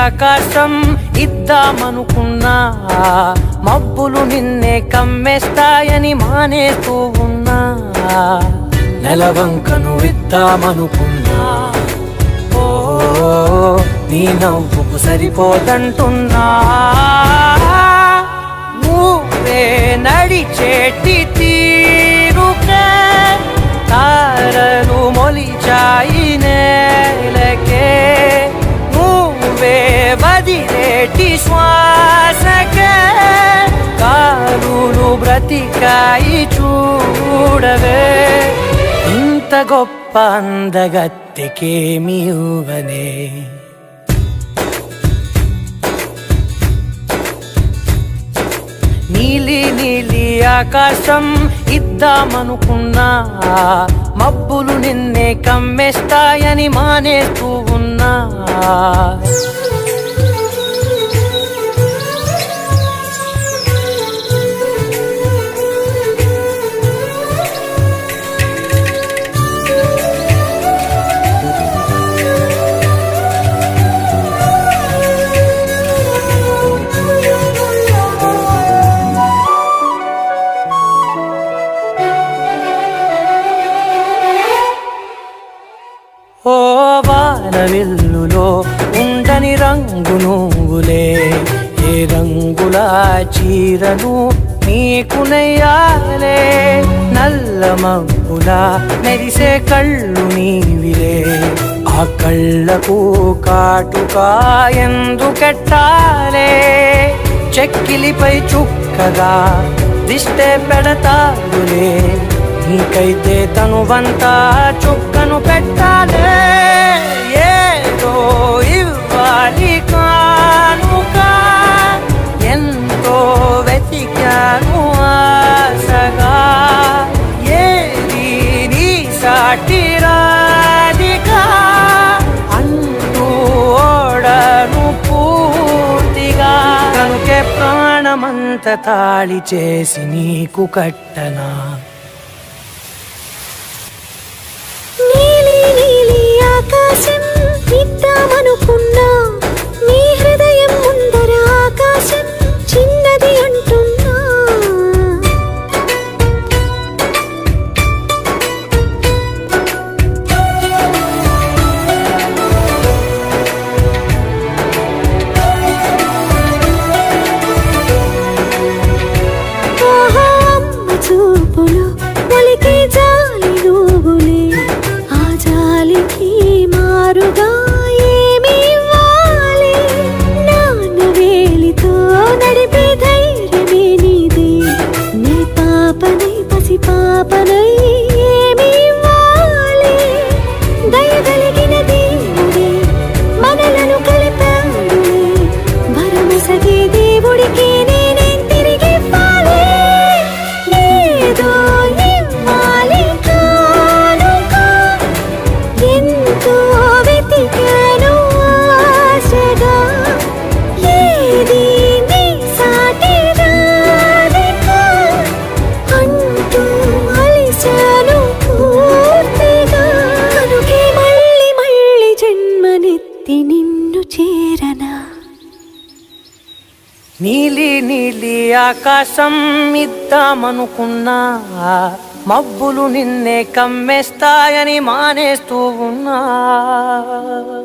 ఆకాశం ఇద్దామనుకున్నా మబ్బులు నిన్నే కమ్మేస్తాయని మానేస్తూ ఉన్నా నెలవంకను ఇద్దామనుకున్నా ఓ నీ నవ్వుకు సరిపోదంటున్నా నువ్వే నడిచేటి తీరుకే తారలు మొలిచాయి నేలకే నువ్వే వదిలేటి శ్వాసకే కారులు బ్రతికాయి చూడవే ఇంత గొప్ప అందగత్తెకేమి ఇవ్వనే నీలి నీలి ఆకాశం ఇద్దామనుకున్నా మబ్బులు నిన్నే కమ్మేస్తాయని మానేస్తూ ఉన్నా ఓ వానవిల్లులో ఉండని రంగు నువ్వులే ఏ రంగుల చీరను నీకు నెయ్యాలే నల్ల మబ్బులా మెరిసే కళ్ళు నీవిలే ఆ కళ్ళకు కాటుకా ఎందుకెట్టాలే చెక్కిలిపై చుక్కగా దిష్టే పెడతాడులే నీకైతే తనువంతా చుక్కను పెట్టాలే ఏదో ఇవ్వాలి కానుక ఎంతో వెతికాను ఆశగా ఏది నీ సాటి రాధిక అంటూ ఓడను పూర్తిగా కనుకే ప్రాణమంత తాళి చేసి నీకు కట్టనా ఆకాశం ఇద్దామనుకున్నా నీ హృదయం ముందర ఆకాశం చిన్నది అంటున్నా అమ్మ చూపులు ఒలికి జాలి నువ్వులే ఆ జాలికి మారుగా ఏమి ఇవ్వాలి నాన్న వేలితో నడిపే ధైర్యమే నీదే నీ పాపనై పసి పాపనై ఏమి ఇవ్వాలి దయగలిగిన దేవుడే మనలను కలిపాడులే భరమసగే దేవుడికి నేనేం తిరిగి ఇవ్వాలి ఏదో ఇవ్వాలి కానుక ఎంతో వెతికాను ఆశగా ఏది నీ సాటి రాధిక అంటూ అలిశాను పూర్తిగా కనుకే మళ్ళీ మళ్ళీ జన్మనెత్తి నిన్ను చేరనా నీలి నీలి ఆకాశం ఇద్దామనుకున్నా మబ్బులు నిన్నే కమ్మేస్తాయని మానేస్తూ ఉన్నా